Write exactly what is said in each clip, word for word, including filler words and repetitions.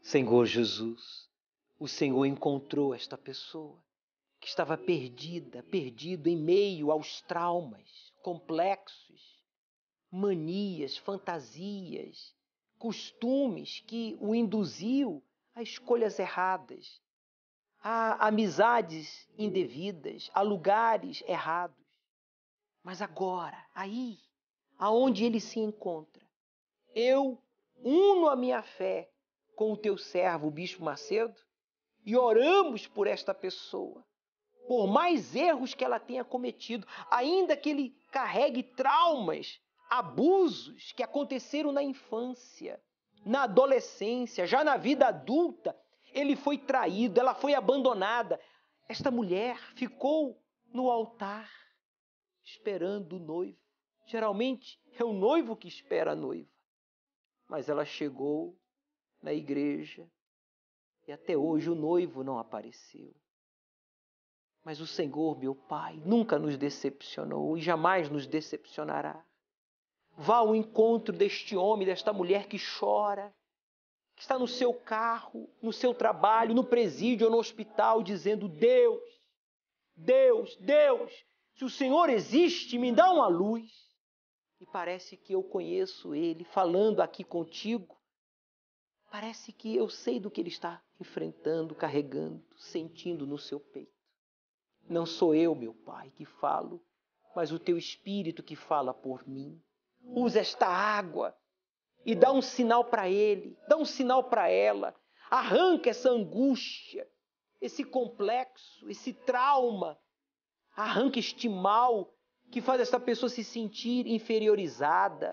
Senhor Jesus, o Senhor encontrou esta pessoa que estava perdida, perdido em meio aos traumas, complexos, manias, fantasias, costumes que o induziu a escolhas erradas, a amizades indevidas, a lugares errados. Mas agora, aí, aonde ele se encontra, eu uno a minha fé com o teu servo, o Bispo Macedo, e oramos por esta pessoa, por mais erros que ela tenha cometido, ainda que ele carregue traumas, abusos que aconteceram na infância, na adolescência, já na vida adulta, ele foi traído, ela foi abandonada. Esta mulher ficou no altar, esperando o noivo. Geralmente é o noivo que espera a noiva. Mas ela chegou na igreja e até hoje o noivo não apareceu. Mas o Senhor, meu Pai, nunca nos decepcionou e jamais nos decepcionará. Vá ao encontro deste homem, desta mulher que chora, que está no seu carro, no seu trabalho, no presídio ou no hospital, dizendo: Deus, Deus, Deus, se o Senhor existe, me dá uma luz. E parece que eu conheço Ele falando aqui contigo. Parece que eu sei do que Ele está enfrentando, carregando, sentindo no seu peito. Não sou eu, meu Pai, que falo, mas o Teu Espírito que fala por mim. Usa esta água e dá um sinal para ele, dá um sinal para ela. Arranca essa angústia, esse complexo, esse trauma. Arranca este mal que faz essa pessoa se sentir inferiorizada,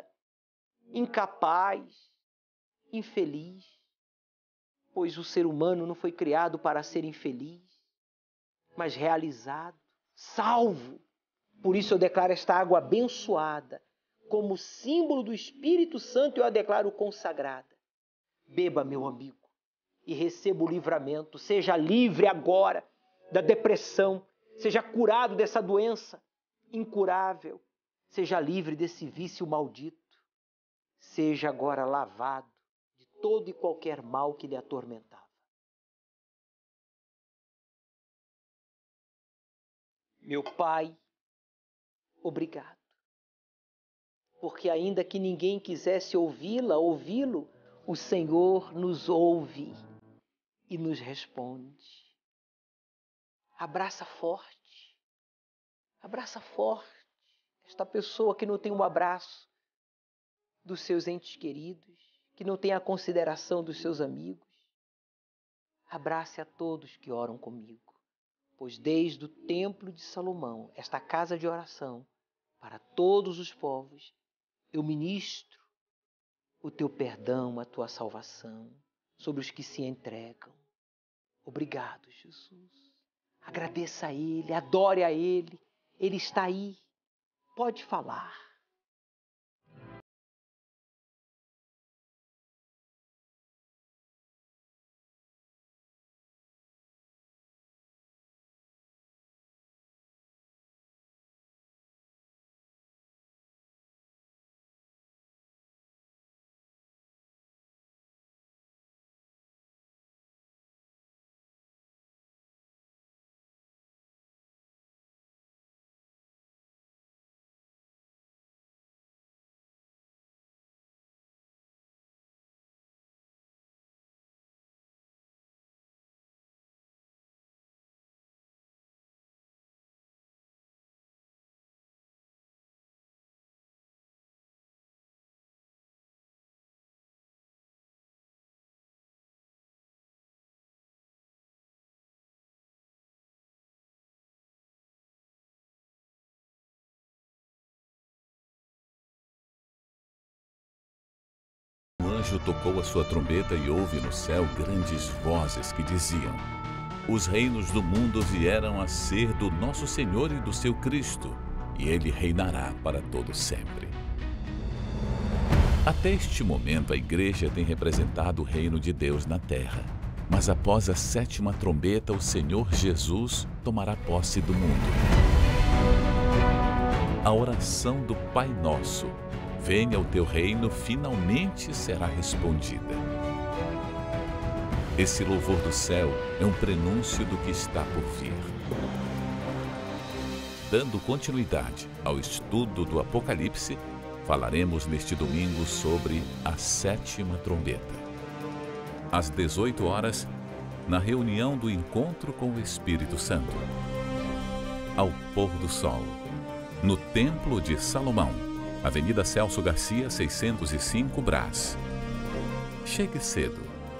incapaz, infeliz. Pois o ser humano não foi criado para ser infeliz, mas realizado, salvo. Por isso eu declaro esta água abençoada, como símbolo do Espírito Santo, eu a declaro consagrada. Beba, meu amigo, e receba o livramento. Seja livre agora da depressão. Seja curado dessa doença incurável. Seja livre desse vício maldito. Seja agora lavado de todo e qualquer mal que lhe atormentava. Meu Pai, obrigado. Porque ainda que ninguém quisesse ouvi-la, ouvi-lo, o Senhor nos ouve e nos responde. Abraça forte, abraça forte esta pessoa que não tem um abraço dos seus entes queridos, que não tem a consideração dos seus amigos. Abrace a todos que oram comigo, pois desde o templo de Salomão, esta casa de oração, para todos os povos, eu ministro o teu perdão, a tua salvação sobre os que se entregam. Obrigado, Jesus. Agradeça a Ele, adore a Ele. Ele está aí. Pode falar. O anjo tocou a sua trombeta e houve no céu grandes vozes que diziam: os reinos do mundo vieram a ser do nosso Senhor e do seu Cristo, e ele reinará para todo sempre. Até este momento, a igreja tem representado o reino de Deus na terra. Mas após a sétima trombeta, o Senhor Jesus tomará posse do mundo. A oração do Pai Nosso: venha o teu reino, finalmente será respondida. Esse louvor do céu é um prenúncio do que está por vir. Dando continuidade ao estudo do Apocalipse, falaremos neste domingo sobre a sétima trombeta. Às dezoito horas, na reunião do encontro com o Espírito Santo. Ao pôr do sol, no Templo de Salomão, Avenida Celso Garcia, seiscentos e cinco, Brás. Chegue cedo.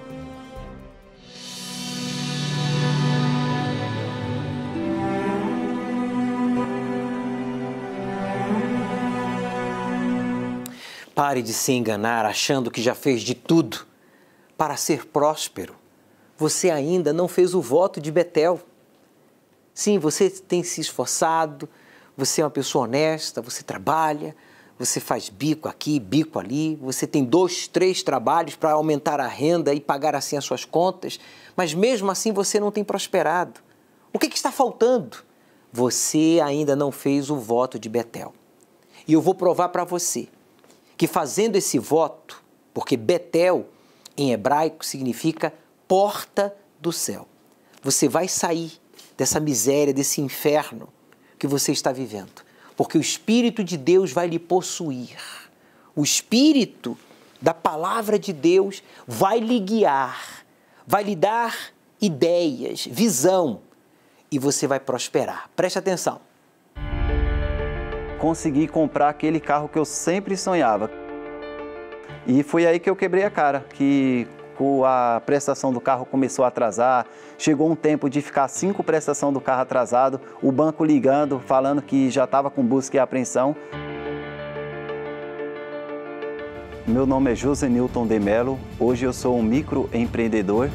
Pare de se enganar achando que já fez de tudo para ser próspero. Você ainda não fez o voto de Betel. Sim, você tem se esforçado, você é uma pessoa honesta, você trabalha, você faz bico aqui, bico ali, você tem dois, três trabalhos para aumentar a renda e pagar assim as suas contas, mas mesmo assim você não tem prosperado. O que, que está faltando? Você ainda não fez o voto de Betel. E eu vou provar para você que fazendo esse voto, porque Betel em hebraico significa porta do céu, você vai sair dessa miséria, desse inferno que você está vivendo, porque o Espírito de Deus vai lhe possuir. O Espírito da palavra de Deus vai lhe guiar, vai lhe dar ideias, visão, e você vai prosperar. Preste atenção. Consegui comprar aquele carro que eu sempre sonhava. E foi aí que eu quebrei a cara, que a prestação do carro começou a atrasar, chegou um tempo de ficar cinco prestações do carro atrasado, o banco ligando, falando que já estava com busca e apreensão. Meu nome é José Nilton de Mello, hoje eu sou um microempreendedor.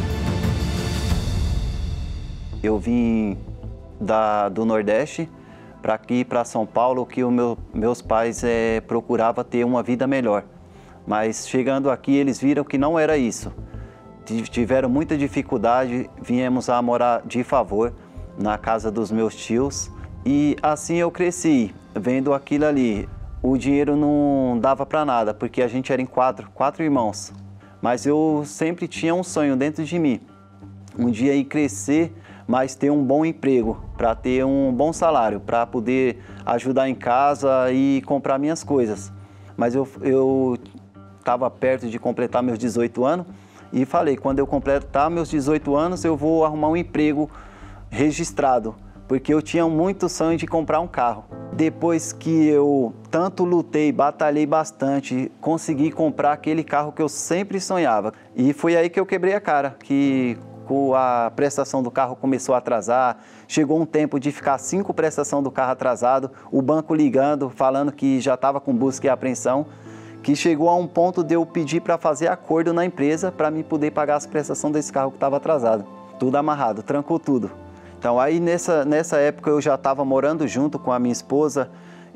Eu vim da, do Nordeste para aqui, para São Paulo, que os meu, meus pais é, procuravam ter uma vida melhor. Mas chegando aqui, eles viram que não era isso. Tiveram muita dificuldade, viemos a morar de favor na casa dos meus tios. E assim eu cresci, vendo aquilo ali. O dinheiro não dava para nada, porque a gente era em quatro, quatro irmãos. Mas eu sempre tinha um sonho dentro de mim. Um dia ir crescer, mas ter um bom emprego, para ter um bom salário, para poder ajudar em casa e comprar minhas coisas. Mas eu... eu estava perto de completar meus dezoito anos e falei, quando eu completar meus dezoito anos eu vou arrumar um emprego registrado, porque eu tinha muito sonho de comprar um carro. Depois que eu tanto lutei, batalhei bastante, consegui comprar aquele carro que eu sempre sonhava. E foi aí que eu quebrei a cara, que a prestação do carro começou a atrasar, chegou um tempo de ficar cinco prestações do carro atrasado, o banco ligando, falando que já estava com busca e apreensão, que chegou a um ponto de eu pedir para fazer acordo na empresa para me poder pagar as prestações desse carro que estava atrasado. Tudo amarrado, trancou tudo. Então aí nessa, nessa época eu já estava morando junto com a minha esposa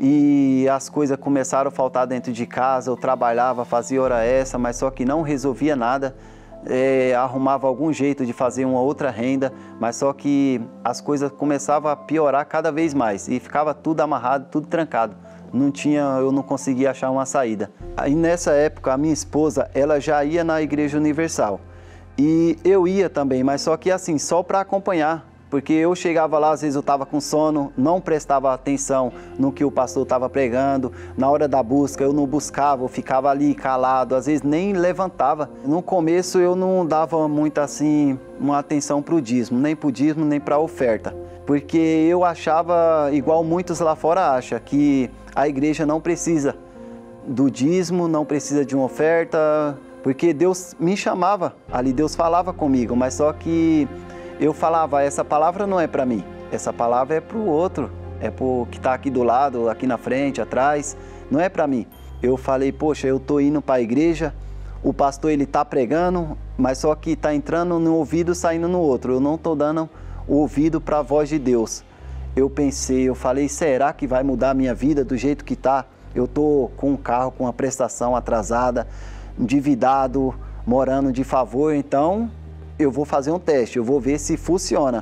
e as coisas começaram a faltar dentro de casa, eu trabalhava, fazia hora extra, mas só que não resolvia nada, é, arrumava algum jeito de fazer uma outra renda, mas só que as coisas começavam a piorar cada vez mais e ficava tudo amarrado, tudo trancado. Não tinha, eu não conseguia achar uma saída. Aí nessa época a minha esposa, ela já ia na Igreja Universal e eu ia também, mas só que assim, só para acompanhar, porque eu chegava lá, às vezes eu estava com sono, não prestava atenção no que o pastor estava pregando, na hora da busca eu não buscava, eu ficava ali calado, às vezes nem levantava. No começo eu não dava muito assim uma atenção para o dízimo, nem para o dízimo, nem para a oferta, porque eu achava, igual muitos lá fora acham, que a igreja não precisa do dízimo, não precisa de uma oferta, porque Deus me chamava ali, Deus falava comigo, mas só que eu falava, essa palavra não é para mim, essa palavra é para o outro, é para o que está aqui do lado, aqui na frente, atrás, não é para mim. Eu falei, poxa, eu estou indo para a igreja, o pastor ele está pregando, mas só que está entrando no ouvido, saindo no outro, eu não estou dando o ouvido para a voz de Deus. Eu pensei, eu falei, será que vai mudar a minha vida do jeito que está? Eu estou com um carro com uma prestação atrasada, endividado, morando de favor, então eu vou fazer um teste, eu vou ver se funciona.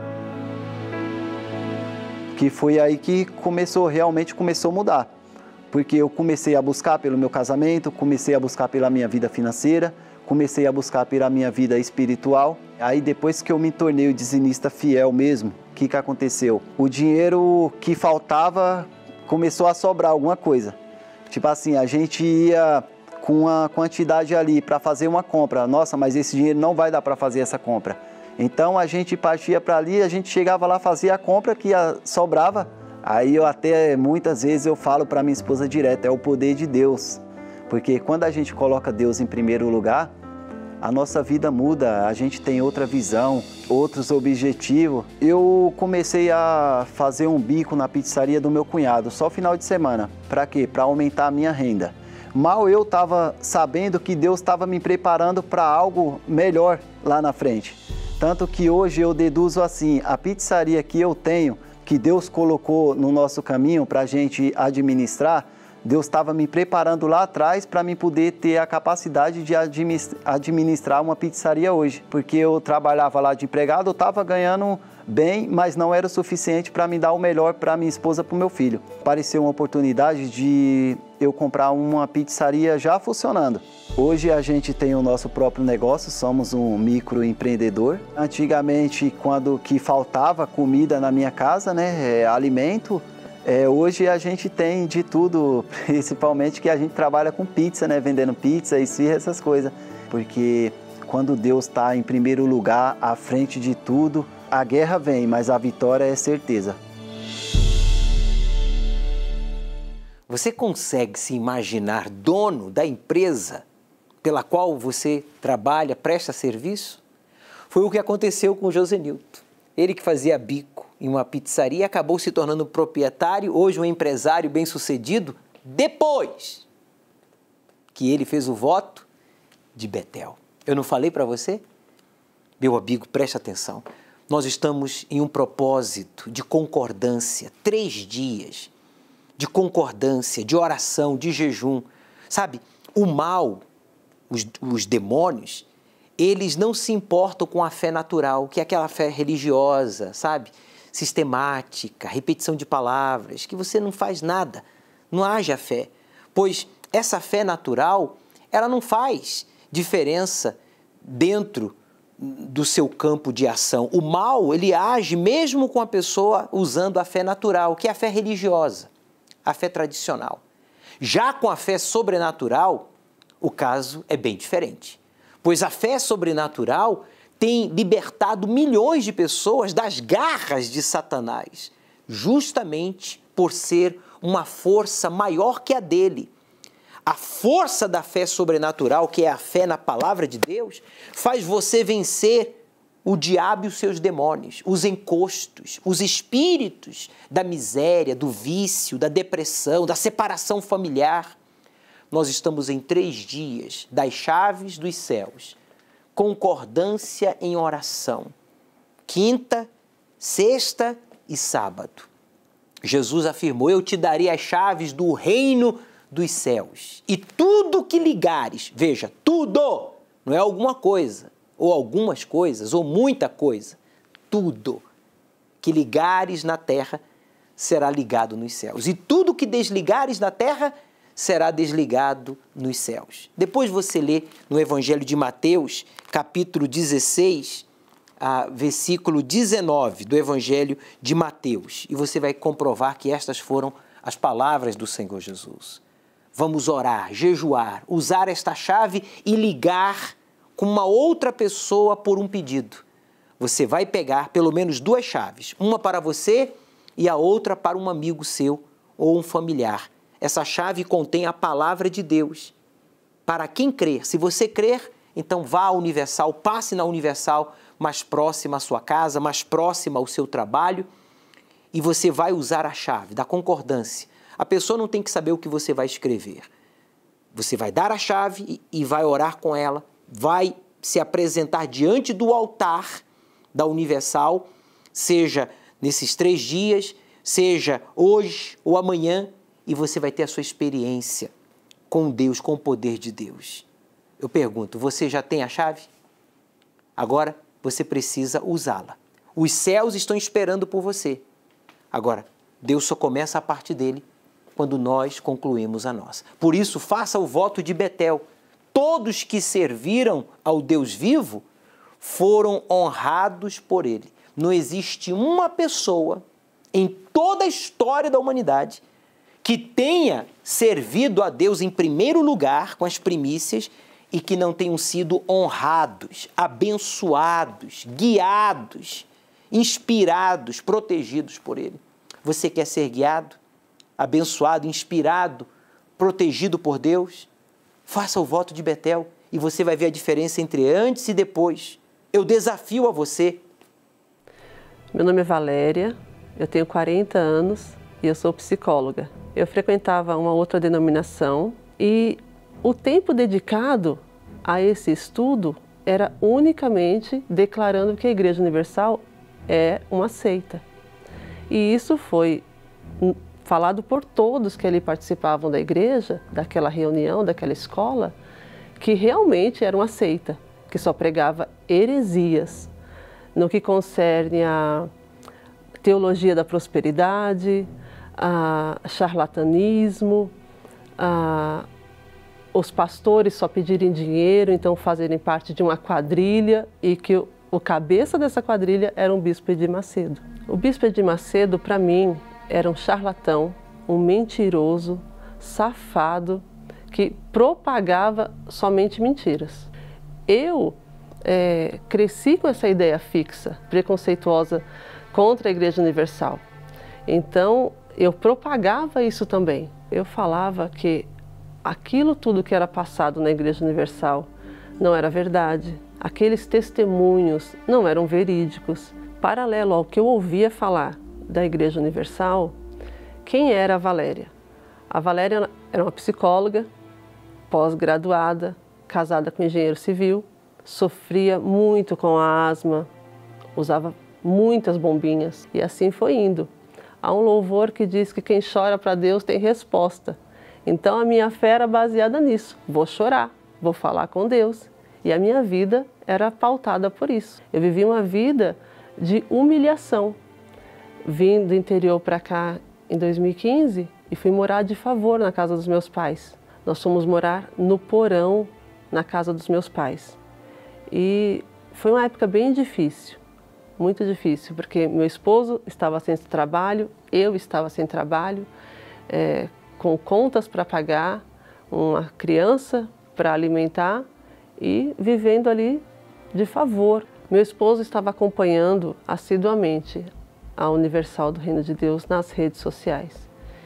Que foi aí que começou, realmente começou a mudar. Porque eu comecei a buscar pelo meu casamento, comecei a buscar pela minha vida financeira, comecei a buscar pela minha vida espiritual. Aí depois que eu me tornei o dizimista fiel mesmo, o que, que aconteceu? O dinheiro que faltava começou a sobrar alguma coisa. Tipo assim, a gente ia com uma quantidade ali para fazer uma compra. Nossa, mas esse dinheiro não vai dar para fazer essa compra. Então a gente partia para ali, a gente chegava lá, fazia a compra que sobrava. Aí eu até, muitas vezes eu falo para minha esposa direto, é o poder de Deus. Porque quando a gente coloca Deus em primeiro lugar, a nossa vida muda, a gente tem outra visão, outros objetivos. Eu comecei a fazer um bico na pizzaria do meu cunhado, só final de semana. Para quê? Para aumentar a minha renda. Mal eu estava sabendo que Deus estava me preparando para algo melhor lá na frente. Tanto que hoje eu deduzo assim, a pizzaria que eu tenho, que Deus colocou no nosso caminho para a gente administrar, Deus estava me preparando lá atrás para mim poder ter a capacidade de administrar uma pizzaria hoje. Porque eu trabalhava lá de empregado, eu estava ganhando bem, mas não era o suficiente para me dar o melhor para minha esposa e para o meu filho. Apareceu uma oportunidade de eu comprar uma pizzaria já funcionando. Hoje a gente tem o nosso próprio negócio, somos um microempreendedor. Antigamente, quando que faltava comida na minha casa, né, é, alimento, É, hoje a gente tem de tudo, principalmente que a gente trabalha com pizza, né? Vendendo pizza, esfirra, essas coisas. Porque quando Deus está em primeiro lugar, à frente de tudo, a guerra vem, mas a vitória é certeza. Você consegue se imaginar dono da empresa pela qual você trabalha, presta serviço? Foi o que aconteceu com o Josenilton. Ele que fazia bico em uma pizzaria, acabou se tornando proprietário, hoje um empresário bem-sucedido, depois que ele fez o voto de Betel. Eu não falei para você? Meu amigo, preste atenção. Nós estamos em um propósito de concordância, três dias de concordância, de oração, de jejum. Sabe, o mal, os, os demônios, eles não se importam com a fé natural, que é aquela fé religiosa, sabe? Sistemática, repetição de palavras, que você não faz nada, não haja fé. Pois essa fé natural, ela não faz diferença dentro do seu campo de ação. O mal, ele age mesmo com a pessoa usando a fé natural, que é a fé religiosa, a fé tradicional. Já com a fé sobrenatural, o caso é bem diferente. Pois a fé sobrenatural tem libertado milhões de pessoas das garras de Satanás, justamente por ser uma força maior que a dele. A força da fé sobrenatural, que é a fé na palavra de Deus, faz você vencer o diabo e os seus demônios, os encostos, os espíritos da miséria, do vício, da depressão, da separação familiar. Nós estamos em três dias das chaves dos céus. Concordância em oração, quinta, sexta e sábado. Jesus afirmou, eu te darei as chaves do reino dos céus e tudo que ligares, veja, tudo, não é alguma coisa, ou algumas coisas, ou muita coisa, tudo que ligares na terra será ligado nos céus e tudo que desligares na terra será desligado nos céus. Depois você lê no Evangelho de Mateus, capítulo dezesseis, a versículo dezenove do Evangelho de Mateus, e você vai comprovar que estas foram as palavras do Senhor Jesus. Vamos orar, jejuar, usar esta chave e ligar com uma outra pessoa por um pedido. Você vai pegar pelo menos duas chaves, uma para você e a outra para um amigo seu ou um familiar. Essa chave contém a palavra de Deus. Para quem crer, se você crer, então vá à Universal, passe na Universal mais próxima à sua casa, mais próxima ao seu trabalho, e você vai usar a chave da concordância. A pessoa não tem que saber o que você vai escrever. Você vai dar a chave e vai orar com ela, vai se apresentar diante do altar da Universal, seja nesses três dias, seja hoje ou amanhã, e você vai ter a sua experiência com Deus, com o poder de Deus. Eu pergunto, você já tem a chave? Agora você precisa usá-la. Os céus estão esperando por você. Agora, Deus só começa a parte dele quando nós concluímos a nossa. Por isso, faça o voto de Betel. todos que serviram ao Deus vivo foram honrados por ele. Não existe uma pessoa em toda a história da humanidade que tenha servido a Deus em primeiro lugar com as primícias e que não tenham sido honrados, abençoados, guiados, inspirados, protegidos por ele. Você quer ser guiado, abençoado, inspirado, protegido por Deus? Faça o voto de Betel e você vai ver a diferença entre antes e depois. Eu desafio a você. Meu nome é Valéria, eu tenho quarenta anos e eu sou psicóloga. Eu frequentava uma outra denominação e o tempo dedicado a esse estudo era unicamente declarando que a Igreja Universal é uma seita. E isso foi falado por todos que ali participavam da igreja, daquela reunião, daquela escola, que realmente era uma seita, que só pregava heresias no que concerne a teologia da prosperidade, a charlatanismo, a os pastores só pedirem dinheiro, então fazerem parte de uma quadrilha e que o, o cabeça dessa quadrilha era um bispo Edir Macedo. O bispo Edir Macedo, para mim, era um charlatão, um mentiroso, safado, que propagava somente mentiras. Eu é, cresci com essa ideia fixa, preconceituosa contra a Igreja Universal. Então, eu propagava isso também. Eu falava que aquilo tudo que era passado na Igreja Universal não era verdade. Aqueles testemunhos não eram verídicos. Paralelo ao que eu ouvia falar da Igreja Universal, quem era a Valéria? A Valéria era uma psicóloga, pós-graduada, casada com engenheiro civil, sofria muito com a asma, usava muitas bombinhas e assim foi indo. Há um louvor que diz que quem chora para Deus tem resposta. Então a minha fé era baseada nisso. Vou chorar, vou falar com Deus. E a minha vida era pautada por isso. Eu vivi uma vida de humilhação. Vim do interior para cá em dois mil e quinze e fui morar de favor na casa dos meus pais. Nós fomos morar no porão na casa dos meus pais. E foi uma época bem difícil, muito difícil, porque meu esposo estava sem trabalho, eu estava sem trabalho, é, com contas para pagar, uma criança para alimentar e vivendo ali de favor. Meu esposo estava acompanhando assiduamente a Universal do Reino de Deus nas redes sociais.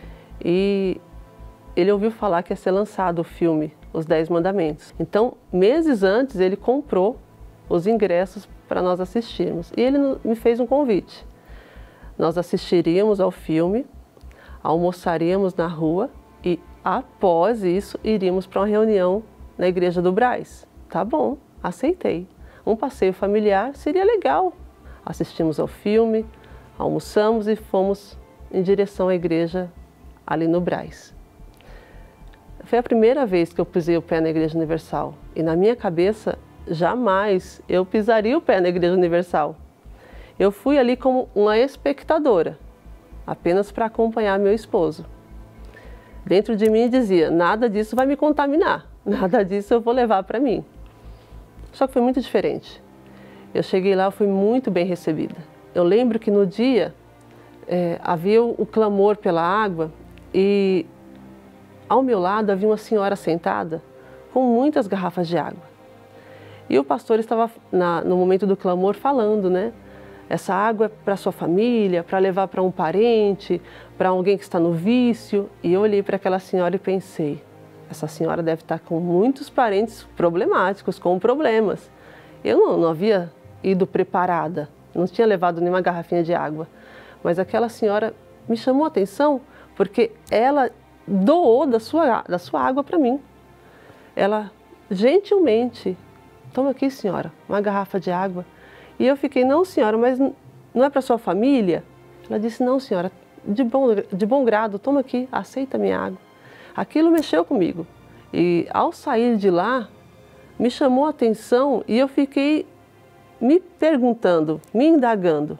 E ele ouviu falar que ia ser lançado o filme Os Dez Mandamentos. Então, meses antes, ele comprou os ingressos para nós assistirmos. E ele me fez um convite. Nós assistiríamos ao filme, almoçaríamos na rua e, após isso, iríamos para uma reunião na Igreja do Brás. Tá bom, aceitei. Um passeio familiar seria legal. Assistimos ao filme, almoçamos e fomos em direção à igreja ali no Brás. Foi a primeira vez que eu pisei o pé na Igreja Universal. E na minha cabeça, jamais eu pisaria o pé na Igreja Universal. Eu fui ali como uma espectadora, apenas para acompanhar meu esposo. Dentro de mim dizia, nada disso vai me contaminar, nada disso eu vou levar para mim. Só que foi muito diferente. Eu cheguei lá, fui muito bem recebida. Eu lembro que no dia é, havia o clamor pela água e ao meu lado havia uma senhora sentada com muitas garrafas de água. E o pastor estava, na, no momento do clamor, falando, né? Essa água é para sua família, para levar para um parente, para alguém que está no vício. E eu olhei para aquela senhora e pensei, essa senhora deve estar com muitos parentes problemáticos, com problemas. Eu não, não havia ido preparada, não tinha levado nenhuma garrafinha de água. Mas aquela senhora me chamou a atenção porque ela doou da sua, da sua água para mim. Ela gentilmente, toma aqui, senhora, uma garrafa de água. E eu fiquei, não, senhora, mas não é para sua família? Ela disse, não, senhora, de bom, de bom grado, toma aqui, aceita a minha água. Aquilo mexeu comigo. E ao sair de lá, me chamou a atenção e eu fiquei me perguntando, me indagando.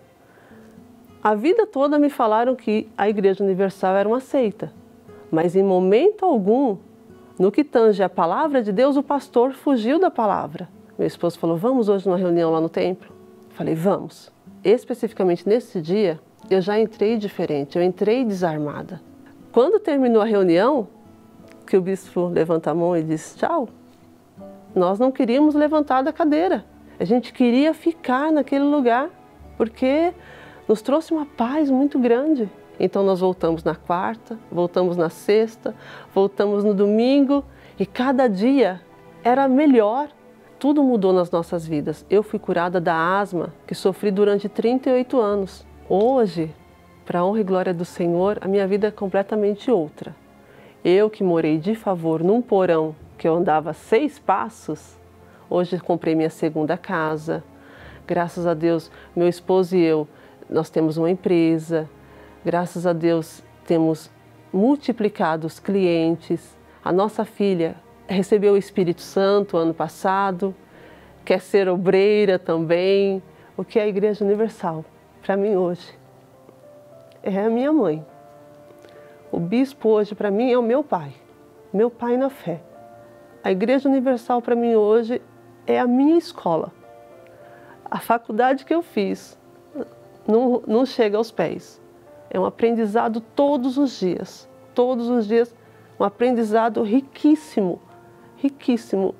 A vida toda me falaram que a Igreja Universal era uma seita, mas em momento algum No que tange a palavra de Deus, o pastor fugiu da palavra. Meu esposo falou, vamos hoje numa reunião lá no templo? Falei, vamos. Especificamente nesse dia, eu já entrei diferente, eu entrei desarmada. Quando terminou a reunião, que o bispo levanta a mão e diz tchau, nós não queríamos levantar da cadeira. A gente queria ficar naquele lugar, porque nos trouxe uma paz muito grande. Então nós voltamos na quarta, voltamos na sexta, voltamos no domingo e cada dia era melhor. Tudo mudou nas nossas vidas. Eu fui curada da asma que sofri durante trinta e oito anos. Hoje, para a honra e glória do Senhor, a minha vida é completamente outra. Eu que morei de favor num porão que eu andava seis passos, hoje comprei minha segunda casa. Graças a Deus, meu esposo e eu, nós temos uma empresa. Graças a Deus, temos multiplicado os clientes. A nossa filha recebeu o Espírito Santo ano passado, quer ser obreira também. O que é a Igreja Universal, para mim hoje, é a minha mãe. O bispo hoje, para mim, é o meu pai, meu pai na fé. A Igreja Universal, para mim, hoje, é a minha escola. A faculdade que eu fiz não, não chega aos pés. É um aprendizado todos os dias, todos os dias, um aprendizado riquíssimo, riquíssimo,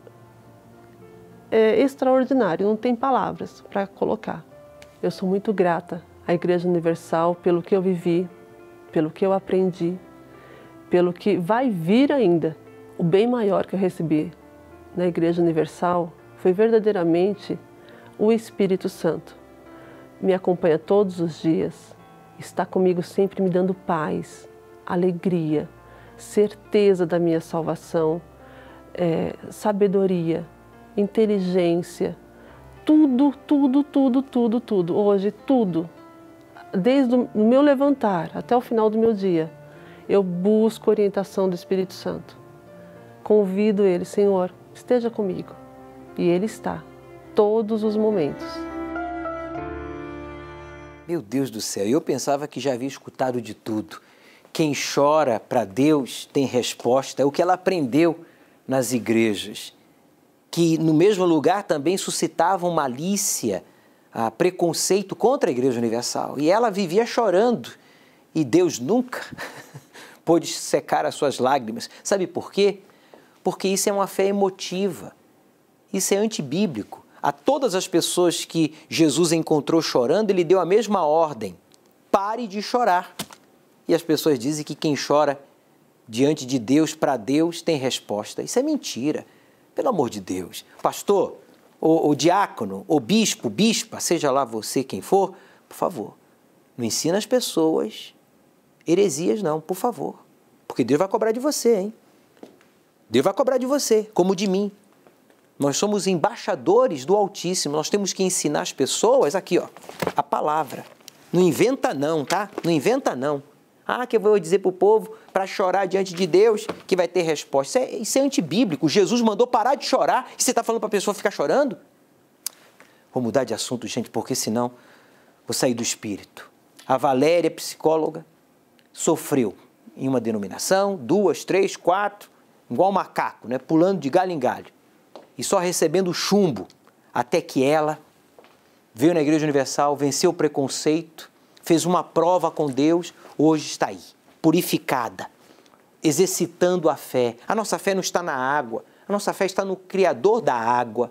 é extraordinário, não tem palavras para colocar. Eu sou muito grata à Igreja Universal pelo que eu vivi, pelo que eu aprendi, pelo que vai vir ainda. O bem maior que eu recebi na Igreja Universal foi verdadeiramente o Espírito Santo. Me acompanha todos os dias, está comigo sempre me dando paz, alegria, certeza da minha salvação, é, sabedoria, inteligência, tudo, tudo, tudo, tudo, tudo. Hoje, tudo, desde o meu levantar até o final do meu dia, eu busco a orientação do Espírito Santo. Convido Ele, Senhor, esteja comigo. E Ele está, todos os momentos. Meu Deus do céu, eu pensava que já havia escutado de tudo. Quem chora para Deus tem resposta, é o que ela aprendeu nas igrejas, que no mesmo lugar também suscitavam malícia, ah, preconceito contra a Igreja Universal. E ela vivia chorando, e Deus nunca pôde secar as suas lágrimas. Sabe por quê? Porque isso é uma fé emotiva, isso é antibíblico. A todas as pessoas que Jesus encontrou chorando, Ele deu a mesma ordem: pare de chorar. E as pessoas dizem que quem chora diante de Deus, para Deus, tem resposta. Isso é mentira, pelo amor de Deus. Pastor, o, o diácono, o bispo, bispa, seja lá você quem for, por favor, não ensina as pessoas heresias não, por favor. Porque Deus vai cobrar de você, hein? Deus vai cobrar de você, como de mim. Nós somos embaixadores do Altíssimo, nós temos que ensinar as pessoas, aqui ó, a palavra. Não inventa não, tá? Não inventa não. Ah, que eu vou dizer para o povo para chorar diante de Deus que vai ter resposta. Isso é, isso é antibíblico. Jesus mandou parar de chorar e você está falando para a pessoa ficar chorando? Vou mudar de assunto, gente, porque senão vou sair do espírito. A Valéria, psicóloga, sofreu em uma denominação, duas, três, quatro, igual um macaco, né? Pulando de galho em galho. E só recebendo chumbo, até que ela veio na Igreja Universal, venceu o preconceito, fez uma prova com Deus, hoje está aí, purificada, exercitando a fé. A nossa fé não está na água, a nossa fé está no Criador da água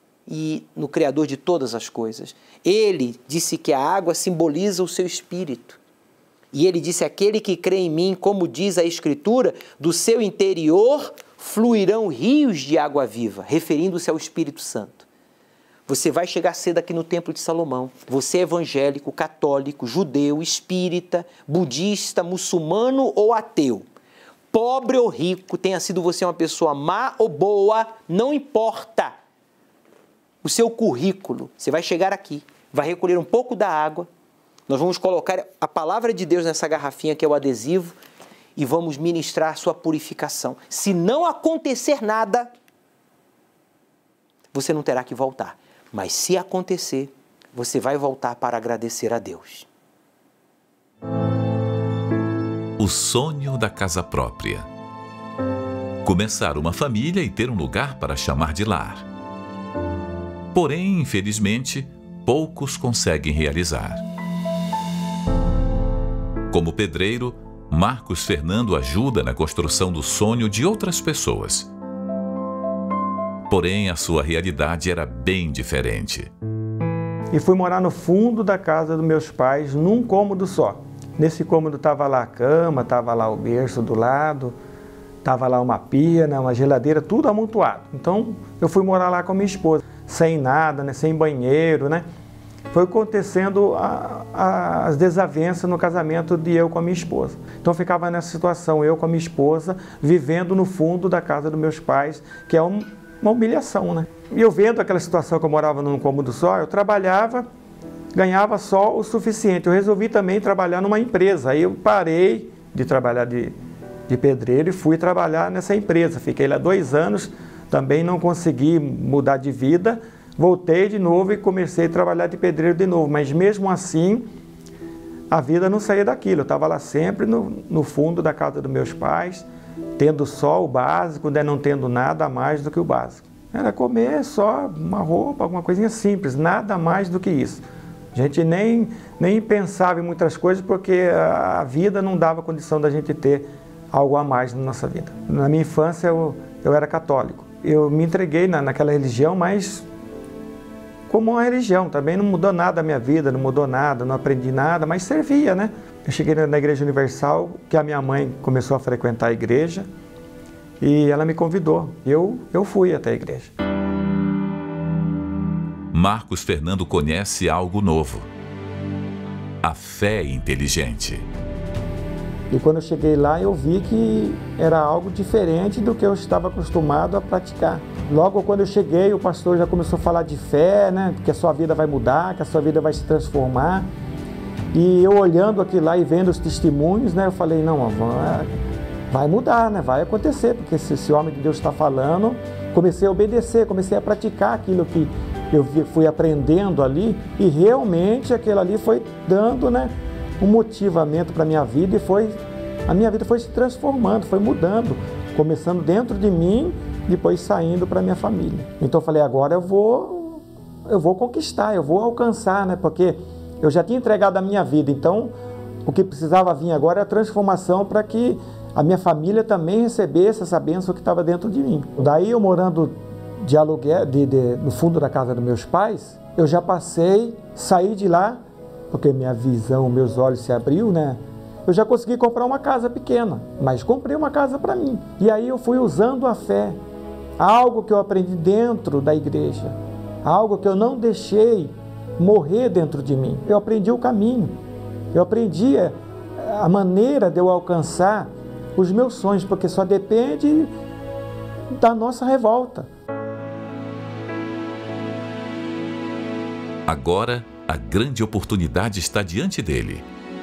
e no Criador de todas as coisas. Ele disse que a água simboliza o seu espírito. E ele disse, aquele que crê em mim, como diz a Escritura, do seu interior fluirão rios de água viva, referindo-se ao Espírito Santo. Você vai chegar cedo aqui no Templo de Salomão. Você é evangélico, católico, judeu, espírita, budista, muçulmano ou ateu. Pobre ou rico, tenha sido você uma pessoa má ou boa, não importa o seu currículo. Você vai chegar aqui, vai recolher um pouco da água. Nós vamos colocar a palavra de Deus nessa garrafinha que é o adesivo e vamos ministrar a sua purificação. Se não acontecer nada, você não terá que voltar. Mas se acontecer, você vai voltar para agradecer a Deus. O sonho da casa própria. começar uma família e ter um lugar para chamar de lar. Porém, infelizmente, poucos conseguem realizar. Como pedreiro, Marcos Fernando ajuda na construção do sonho de outras pessoas. Porém, a sua realidade era bem diferente. E fui morar no fundo da casa dos meus pais, num cômodo só. Nesse cômodo estava lá a cama, estava lá o berço do lado, estava lá uma pia, né, uma geladeira, tudo amontoado. Então, eu fui morar lá com a minha esposa, sem nada, né, sem banheiro, né? Foi acontecendo a, a, as desavenças no casamento de eu com a minha esposa. Então, eu ficava nessa situação, eu com a minha esposa, vivendo no fundo da casa dos meus pais, que é um, uma humilhação, né? E eu vendo aquela situação que eu morava num cômodo só, eu trabalhava, ganhava só o suficiente. Eu resolvi também trabalhar numa empresa. Aí eu parei de trabalhar de, de pedreiro e fui trabalhar nessa empresa. Fiquei lá dois anos, também não consegui mudar de vida. Voltei de novo e comecei a trabalhar de pedreiro de novo. Mas mesmo assim, a vida não saía daquilo. Eu estava lá sempre no, no fundo da casa dos meus pais, tendo só o básico, né, não tendo nada a mais do que o básico. Era comer só uma roupa, alguma coisinha simples, nada mais do que isso. A gente nem, nem pensava em muitas coisas porque a vida não dava condição da gente ter algo a mais na nossa vida. Na minha infância eu, eu era católico. Eu me entreguei na, naquela religião, mas como uma religião, também não mudou nada a minha vida, não mudou nada, não aprendi nada, mas servia, né? Eu cheguei na Igreja Universal, que a minha mãe começou a frequentar a igreja, e ela me convidou. Eu, eu fui até a igreja. Marcos Fernando conhece algo novo: a fé inteligente. E quando eu cheguei lá, eu vi que era algo diferente do que eu estava acostumado a praticar. Logo quando eu cheguei, o pastor já começou a falar de fé, né? Que a sua vida vai mudar, que a sua vida vai se transformar. E eu olhando aqui lá e vendo os testemunhos, né? Eu falei, não, vai mudar, né? Vai acontecer, porque se esse homem de Deus está falando, comecei a obedecer, comecei a praticar aquilo que eu fui aprendendo ali, e realmente aquilo ali foi dando, né, um motivamento para a minha vida, e foi, a minha vida foi se transformando, foi mudando, começando dentro de mim, depois saindo para a minha família. Então eu falei, agora eu vou, eu vou conquistar, eu vou alcançar, né, porque eu já tinha entregado a minha vida, então o que precisava vir agora é a transformação para que a minha família também recebesse essa bênção que estava dentro de mim. Daí eu morando de aluguel, de, de, no fundo da casa dos meus pais, eu já passei, saí de lá, porque minha visão, meus olhos se abriu, né? Eu já consegui comprar uma casa pequena, mas comprei uma casa para mim. E aí eu fui usando a fé, algo que eu aprendi dentro da igreja, algo que eu não deixei morrer dentro de mim. Eu aprendi o caminho, eu aprendi a maneira de eu alcançar os meus sonhos, porque só depende da nossa revolta. Agora, a grande oportunidade está diante dele.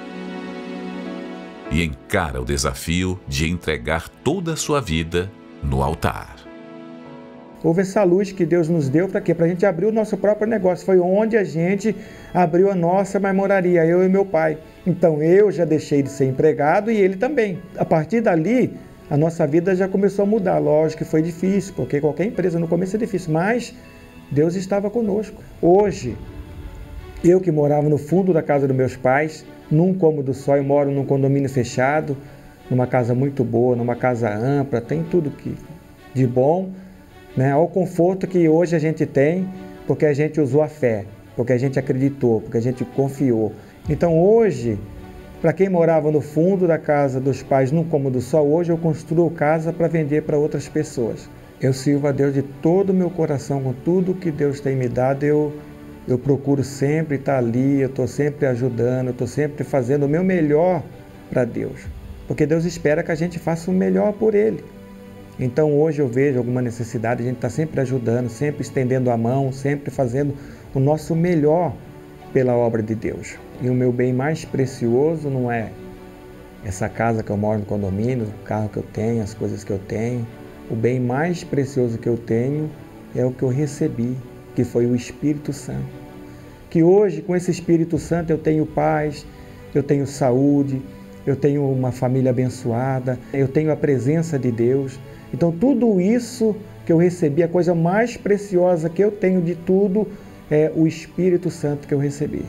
E encara o desafio de entregar toda a sua vida no altar. Houve essa luz que Deus nos deu para quê? Para a gente abrir o nosso próprio negócio. Foi onde a gente abriu a nossa marmoraria, eu e meu pai. Então eu já deixei de ser empregado e ele também. A partir dali, a nossa vida já começou a mudar. Lógico que foi difícil, porque qualquer empresa no começo é difícil, mas Deus estava conosco. Hoje, eu que morava no fundo da casa dos meus pais, num cômodo só, eu moro num condomínio fechado, numa casa muito boa, numa casa ampla, tem tudo que de bom, né? Ao conforto que hoje a gente tem, porque a gente usou a fé, porque a gente acreditou, porque a gente confiou. Então hoje, para quem morava no fundo da casa dos pais, num cômodo só, hoje eu construo casa para vender para outras pessoas. Eu sirvo a Deus de todo o meu coração, com tudo que Deus tem me dado, eu Eu procuro sempre estar ali, eu estou sempre ajudando, eu estou sempre fazendo o meu melhor para Deus. Porque Deus espera que a gente faça o melhor por Ele. Então hoje eu vejo alguma necessidade, a gente está sempre ajudando, sempre estendendo a mão, sempre fazendo o nosso melhor pela obra de Deus. E o meu bem mais precioso não é essa casa que eu moro no condomínio, o carro que eu tenho, as coisas que eu tenho. O bem mais precioso que eu tenho é o que eu recebi, que foi o Espírito Santo. Que hoje, com esse Espírito Santo, eu tenho paz, eu tenho saúde, eu tenho uma família abençoada, eu tenho a presença de Deus. Então tudo isso que eu recebi, a coisa mais preciosa que eu tenho de tudo é o Espírito Santo que eu recebi.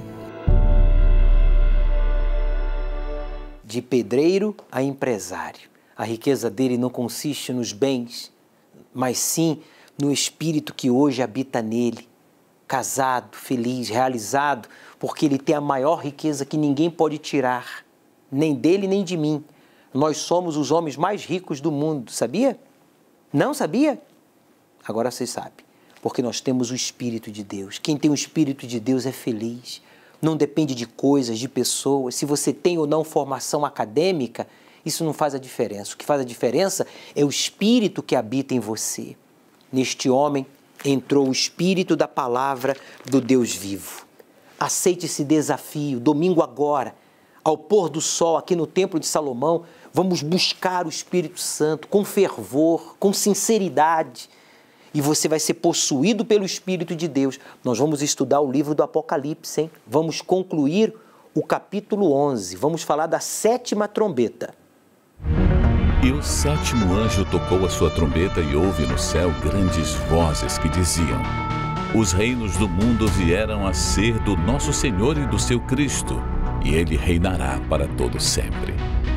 De pedreiro a empresário. A riqueza dele não consiste nos bens, mas sim no Espírito que hoje habita nele. Casado, feliz, realizado, porque ele tem a maior riqueza que ninguém pode tirar, nem dele nem de mim. Nós somos os homens mais ricos do mundo, sabia? Não sabia? Agora você sabe, porque nós temos o Espírito de Deus. Quem tem o Espírito de Deus é feliz. Não depende de coisas, de pessoas. Se você tem ou não formação acadêmica, isso não faz a diferença. O que faz a diferença é o Espírito que habita em você. Neste homem entrou o Espírito da palavra do Deus vivo. Aceite esse desafio, domingo agora, ao pôr do sol aqui no Templo de Salomão, vamos buscar o Espírito Santo com fervor, com sinceridade. E você vai ser possuído pelo Espírito de Deus. Nós vamos estudar o livro do Apocalipse, hein? Vamos concluir o capítulo onze. Vamos falar da sétima trombeta. E o sétimo anjo tocou a sua trombeta e houve no céu grandes vozes que diziam: os reinos do mundo vieram a ser do nosso Senhor e do seu Cristo, e ele reinará para todo sempre.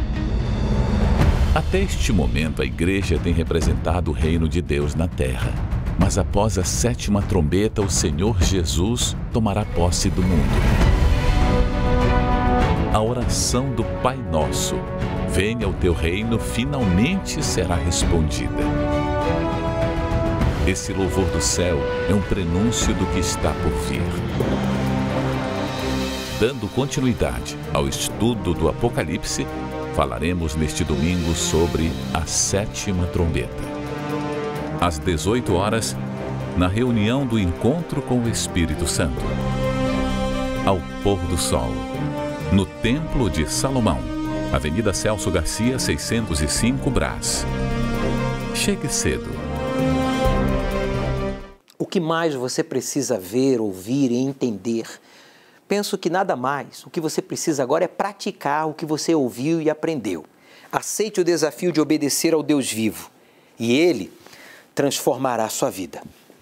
Até este momento, a igreja tem representado o reino de Deus na terra. Mas após a sétima trombeta, o Senhor Jesus tomará posse do mundo. A oração do Pai Nosso, venha o teu reino, finalmente será respondida. Esse louvor do céu é um prenúncio do que está por vir. Dando continuidade ao estudo do Apocalipse, falaremos neste domingo sobre a sétima trombeta. Às dezoito horas, na reunião do encontro com o Espírito Santo. Ao pôr do sol, no Templo de Salomão, Avenida Celso Garcia, seiscentos e cinco, Brás. Chegue cedo. O que mais você precisa ver, ouvir e entender? Penso que nada mais. O que você precisa agora é praticar o que você ouviu e aprendeu. Aceite o desafio de obedecer ao Deus vivo e Ele transformará a sua vida.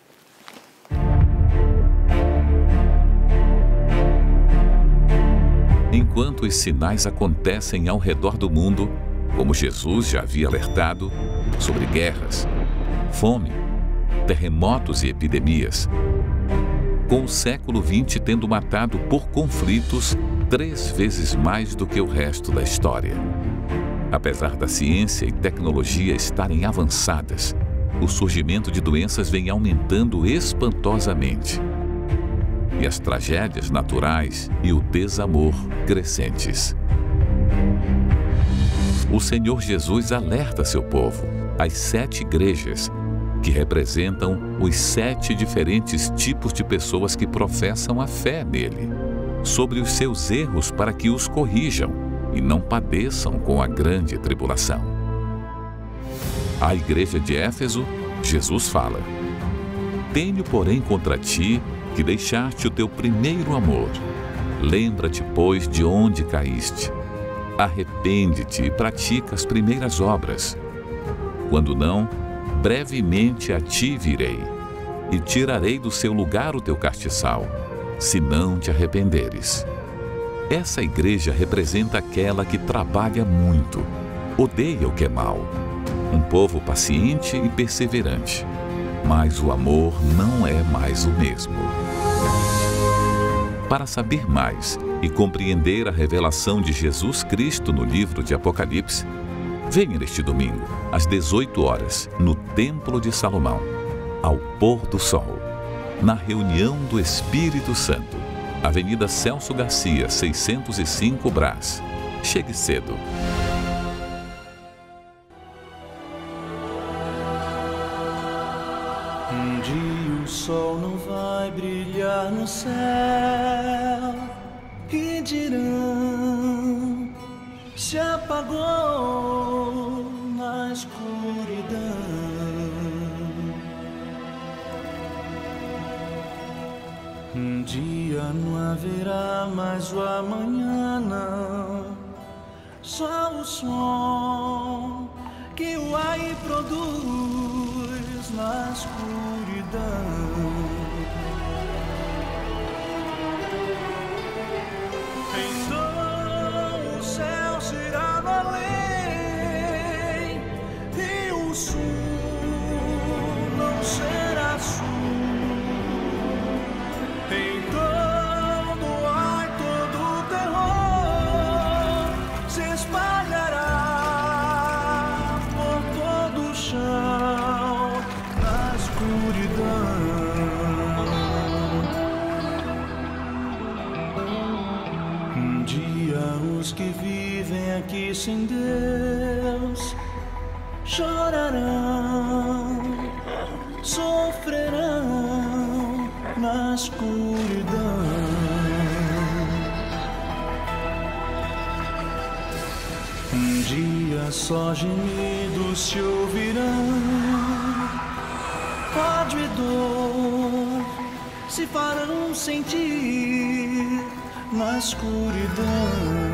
Enquanto os sinais acontecem ao redor do mundo, como Jesus já havia alertado, sobre guerras, fome, terremotos e epidemias, com o século vinte tendo matado por conflitos três vezes mais do que o resto da história. Apesar da ciência e tecnologia estarem avançadas, o surgimento de doenças vem aumentando espantosamente. E as tragédias naturais e o desamor crescentes. O Senhor Jesus alerta seu povo, as sete igrejas, que representam os sete diferentes tipos de pessoas que professam a fé nele, sobre os seus erros para que os corrijam e não padeçam com a grande tribulação. À igreja de Éfeso, Jesus fala: tenho, porém, contra ti que deixaste o teu primeiro amor. Lembra-te, pois, de onde caíste. Arrepende-te e pratica as primeiras obras. Quando não, brevemente a ti virei, e tirarei do seu lugar o teu castiçal, se não te arrependeres. Essa igreja representa aquela que trabalha muito, odeia o que é mal, um povo paciente e perseverante, mas o amor não é mais o mesmo. Para saber mais e compreender a revelação de Jesus Cristo no livro de Apocalipse, venha neste domingo, às dezoito horas, no Templo de Salomão, ao pôr do sol, na reunião do Espírito Santo, Avenida Celso Garcia, seiscentos e cinco, Brás. Chegue cedo. Um dia o sol não vai brilhar no céu e dirão: se apagou na escuridão. Um dia não haverá mais o amanhã, não. só o som que o ar produz na escuridão. Então o céu será no além e o sul não será sul. Então do ar todo o terror se espalhará por todo o chão na escuridão. Um dia os que vivem aqui sem Deus chorarão, sofrerão na escuridão. Um dia só gemidos se ouvirão, ódio e dor se farão sentir na escuridão.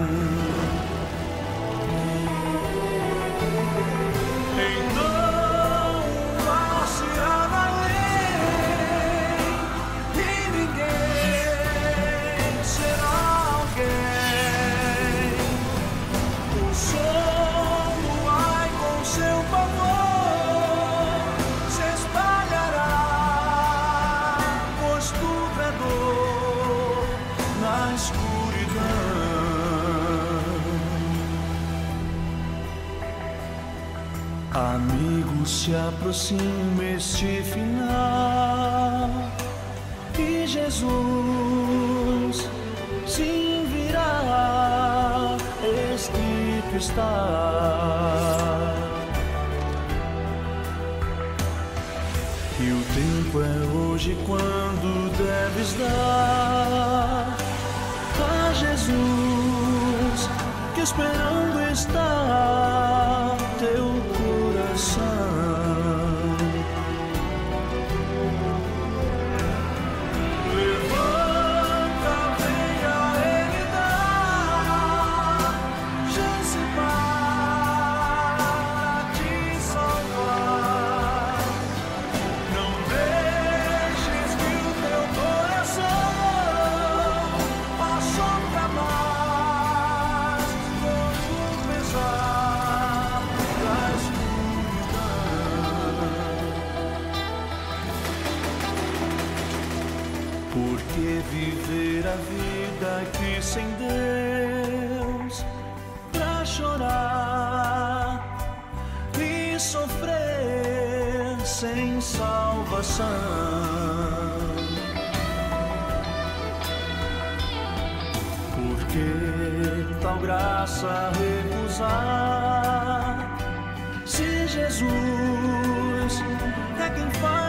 Amigos, se aproxima este final e Jesus sim virá, escrito está. E o tempo é hoje quando deves dar a Jesus, que esperando está teu coração. Levanta, venha Ele dar chance para te salvar. Não deixes que o teu coração passou pra mais como pesar da escuridão. Porque viver a vida aqui sem Deus, pra chorar e sofrer sem salvação. Porque tal graça recusar, se Jesus é quem faz